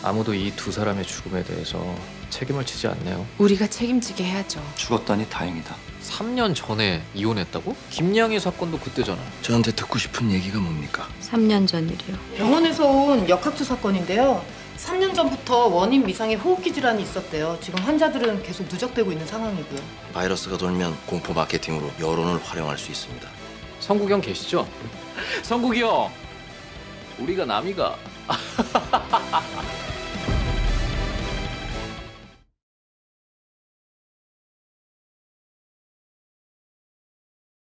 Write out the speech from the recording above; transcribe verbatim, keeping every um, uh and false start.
아무도 이 두 사람의 죽음에 대해서 책임을 지지 않네요. 우리가 책임지게 해야죠. 죽었다니 다행이다. 삼 년 전에 이혼했다고? 김양희 사건도 그때잖아. 저한테 듣고 싶은 얘기가 뭡니까? 삼 년 전 일이요. 병원에서 온 역학조 사건인데요. 삼 년 전부터 원인 미상의 호흡기 질환이 있었대요. 지금 환자들은 계속 누적되고 있는 상황이고요. 바이러스가 돌면 공포 마케팅으로 여론을 활용할 수 있습니다. 성국이 형 계시죠? 성국이 형! 우리가 남이가